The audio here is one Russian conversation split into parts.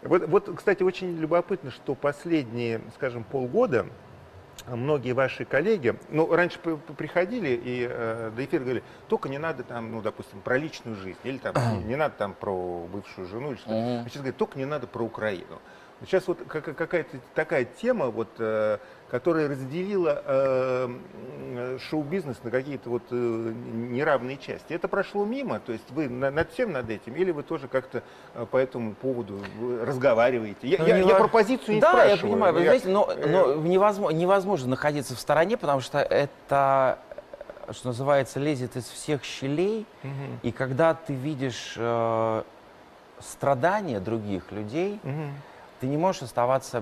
Вот, кстати, очень любопытно, что последние, скажем, полгода многие ваши коллеги, ну, раньше приходили и до эфира говорили, только не надо там, ну, допустим, про личную жизнь, или там не надо там про бывшую жену, или что-то. А сейчас говорят, только не надо про Украину. Сейчас вот какая-то такая тема, вот, которая разделила шоу-бизнес на какие-то вот неравные части. Это прошло мимо? То есть вы над всем над этим? Или вы тоже как-то по этому поводу разговариваете? Я про позицию не спрашиваю. Да, я понимаю. Вы знаете, но невозможно находиться в стороне, потому что это, что называется, лезет из всех щелей. И когда ты видишь страдания других людей, ты не можешь оставаться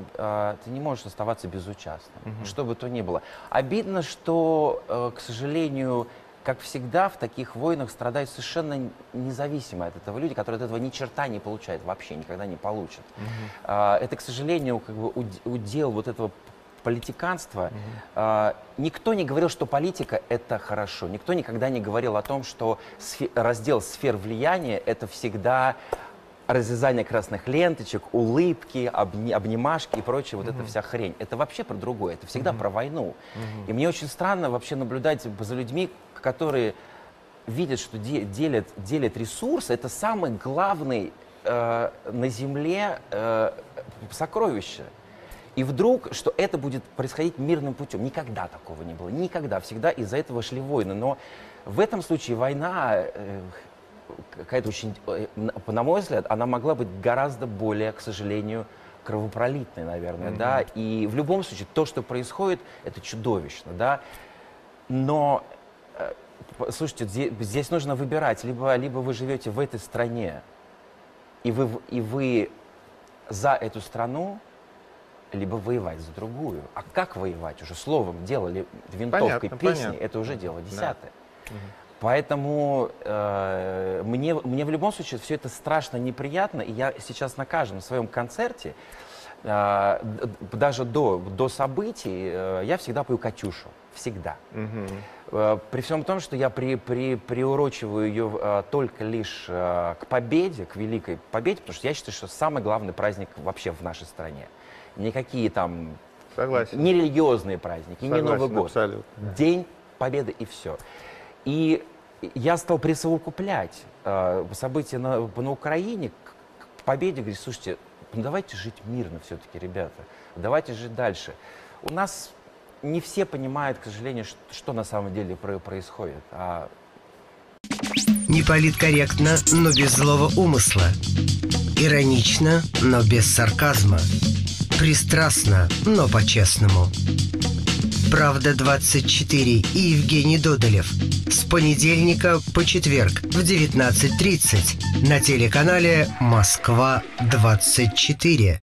безучастным, что бы то ни было. Обидно, что, к сожалению, как всегда, в таких войнах страдают совершенно независимо от этого люди, которые от этого ни черта не получают, вообще никогда не получат. Это, к сожалению, как бы удел вот этого политиканства. Никто не говорил, что политика — это хорошо. Никто никогда не говорил о том, что раздел сфер влияния — это всегда разрезание красных ленточек, улыбки, обнимашки и прочее, вот эта вся хрень. Это вообще про другое, это всегда про войну. И мне очень странно вообще наблюдать за людьми, которые видят, что делят ресурсы. Это самый главный на земле сокровище. И вдруг, что это будет происходить мирным путем. Никогда такого не было, никогда. Всегда из-за этого шли войны. Но в этом случае война какая-то очень, на мой взгляд, она могла быть гораздо более, к сожалению, кровопролитной, наверное, да, и в любом случае то, что происходит, это чудовищно, да, но, слушайте, здесь нужно выбирать, либо вы живете в этой стране, и вы за эту страну, либо воевать за другую. А как воевать? Уже словом, делали винтовкой, песней, это уже дело десятое. Да. Поэтому мне в любом случае все это страшно неприятно, и я сейчас на каждом своем концерте, даже до событий, я всегда пою «Катюшу». Всегда. При всем том, что я приурочиваю ее только лишь к победе, к великой победе, потому что я считаю, что самый главный праздник вообще в нашей стране. Никакие там не религиозные праздники, не Новый год. Абсолютно. День Победы и все. И я стал присовокуплять события на Украине к победе. Говорю, слушайте, ну давайте жить мирно все-таки, ребята. Давайте жить дальше. У нас не все понимают, к сожалению, что на самом деле происходит. Не политкорректно, но без злого умысла. Иронично, но без сарказма. Пристрастно, но по-честному. «Правда-24» и Евгений Додолев. С понедельника по четверг в 19:30 на телеканале «Москва-24».